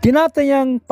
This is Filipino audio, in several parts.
Tinatayang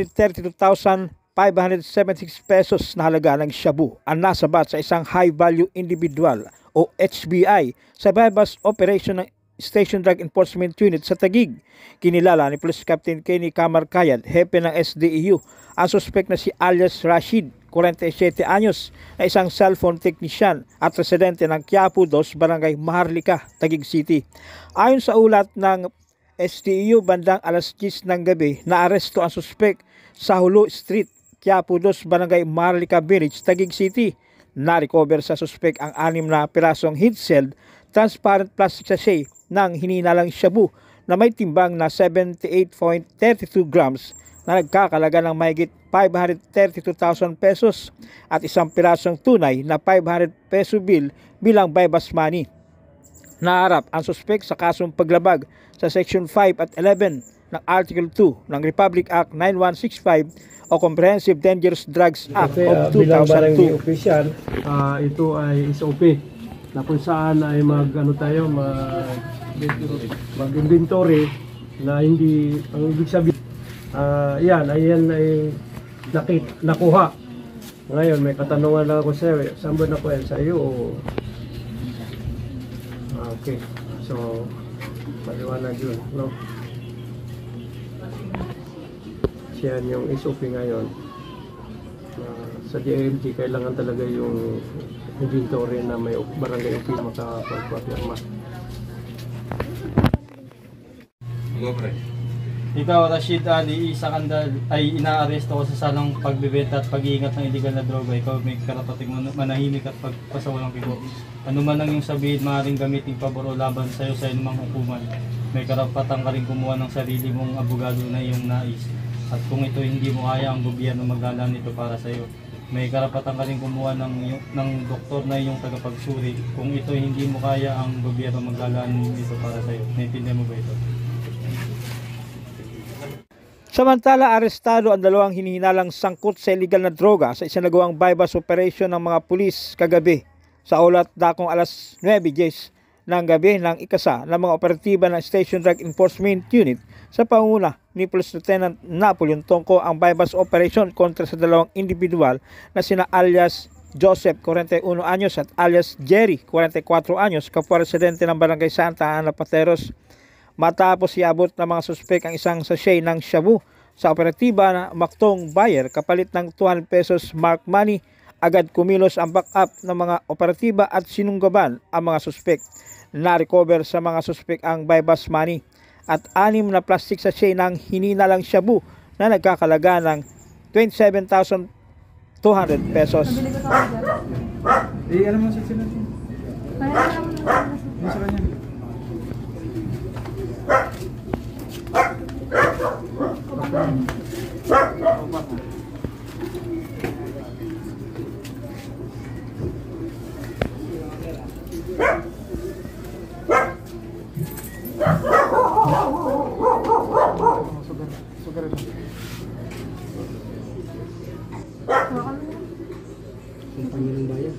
532,576 pesos na halaga ng shabu ang nasabat sa isang high-value individual o HBI sa bypass operation ng Station Drug Enforcement Unit sa Taguig. Kinilala ni Police Captain Kenny Camarcayad, hepe ng SDEU, ang suspect na si alias Rashid, 47 anyos, na isang cellphone technician at residente ng Quiapo 2, Barangay Maharlika, Taguig City. Ayon sa ulat ng SDEU, bandang alas 10 ng gabi, naaresto ang suspek sa Hulo Street, Quiapo 2, Barangay Maharlika Village, Taguig City. Na-recover sa suspek ang 6 na pirasong heat-sealed transparent plastic sachet ng hininalang shabu na may timbang na 78.32 grams na nagkakalaga ng mahigit 532,000 pesos at isang pirasong tunay na 500 peso bill bilang bypass money. Naharap ang suspek sa kasong paglabag sa Section 5 at 11 ng Article 2 ng Republic Act 9165 o Comprehensive Dangerous Drugs Act of 2002. Bilang barangay official, ito ay SOP na kung saan ay mag-inventory na hindi, ang ibig sabihin, ayan ay nakuha. Ngayon, may katanungan lang ako sa iyo. Saan ba nakuha sa iyo? Okay. So, paliwanag yun, no? Yan yung SOP ngayon. Sa DMT, kailangan talaga yung inventory na may barangay office makapagpapirma. Ikaw, Rashid Ali Isa Kandal, ay inaaresto ko sa salang pagbebenta at pag-iingat ng illegal na droga. Ikaw may karapating manahimik at pagpasawalang bigo. Ano man ang iyong sabihin, maaaring gamitin pabor o laban sa iyo sa inumang hukuman. May karapatan ka rin kumuha ng sarili mong abogado na iyong nais. At kung ito hindi mo kaya, ang gobyerno maglalaan nito para sa iyo. May karapatan ka rin kumuha ng doktor na iyong tagapagsuri. Kung ito hindi mo kaya, ang gobyerno maglalaan nito para sa iyo. Naintindihan mo ba ito? Samantala, arestado ang 2 hinihinalang sangkot sa illegal na droga sa isinagawang bypass operation ng mga pulis kagabi sa ulat dakong alas 9:10 ng gabi ng ikasa ng mga operatiba ng Station Drug Enforcement Unit sa panguna ni Police Lieutenant Napoleon Tongko ang bypass operation kontra sa 2 individual na sina alias Joseph, 41 anyos at alias Jerry, 44 anyos, kapwa residente ng Barangay Santa Ana, Pateros. Matapos iabot ng mga suspek ang isang sachet ng shabu sa operatiba na maktong buyer kapalit ng 200 pesos mark money, agad kumilos ang backup ng mga operatiba at sinunggaban ang mga suspek. Na-recover sa mga suspek ang bypass money at 6 na plastic sachet ng hininalang shabu na nagkakalaga ng 27,200 pesos. Alam mo sa sila din. Sa kanya. Sugar ito. Ang pangilang bayan.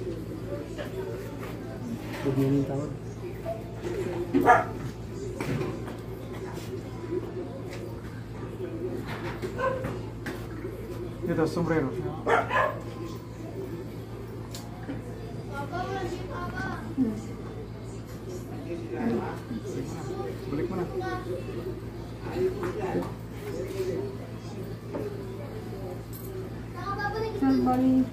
Huwag mo yung tawag. Ito, sombrero. Balik mo na. Balik.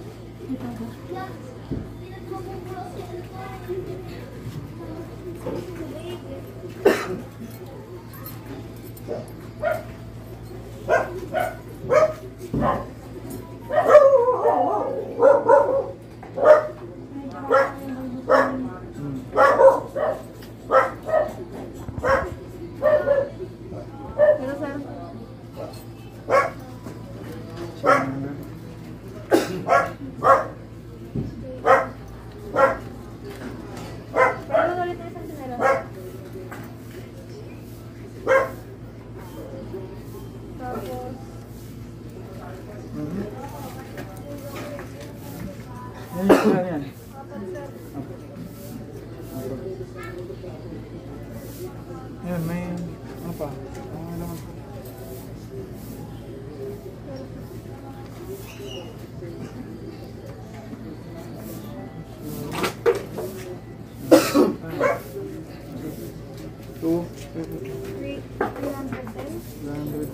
Yan. Yan, may ano pa? Ano naman?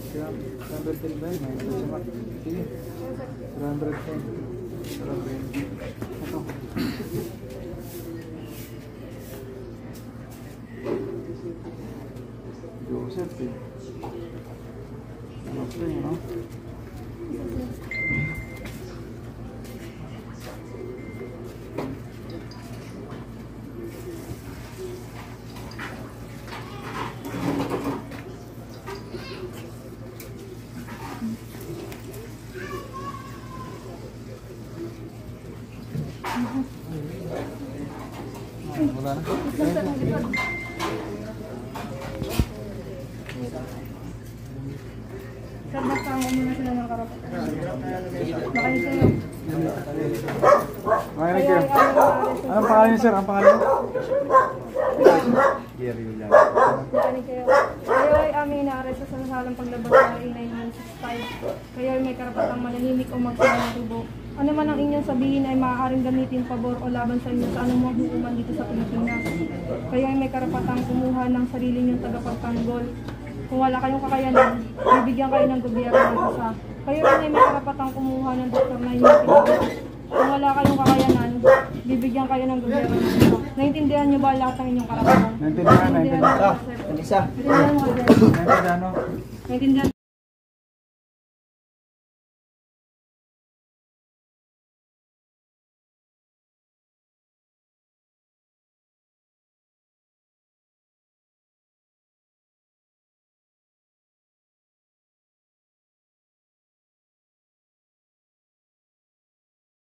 110 ba yun? May isa siya, Mark. Sige. 110. 120. Ito. Joseph eh. Ano pa yun, no? Wala na. Sir, nasama muna sila ng karapatan. Makinig kayo. Makinig kayo. Anong pangalan niyo, sir? Ang pangalan niyo? Makinig kayo. Kayo ay aming inaaresto sa nasalang paglabag sa A9165. Kayo ay may karapatang manahimik o magsawa ng tubo. Ano man ang inyong sabihin ay maaaring gamitin pabor o laban sa inyo sa anumang hukuman dito sa Pilipinas. Kayo ay may karapatang kumuha ng sarili niyong tagapagtanggol. Kung wala kayong kakayanan, bibigyan kayo ng gobyerno ng isa. Kayo rin ay may karapatang kumuha ng doktor na inyong pinag. Kung wala kayong kakayanan, bibigyan kayo ng gobyerno ng isa. Naintindihan niyo ba lahat ng inyong karapatan? Naintindihan. Naintindihan mo, sir. Naintindihan mo, sir. Naintindihan, no? Naintindihan.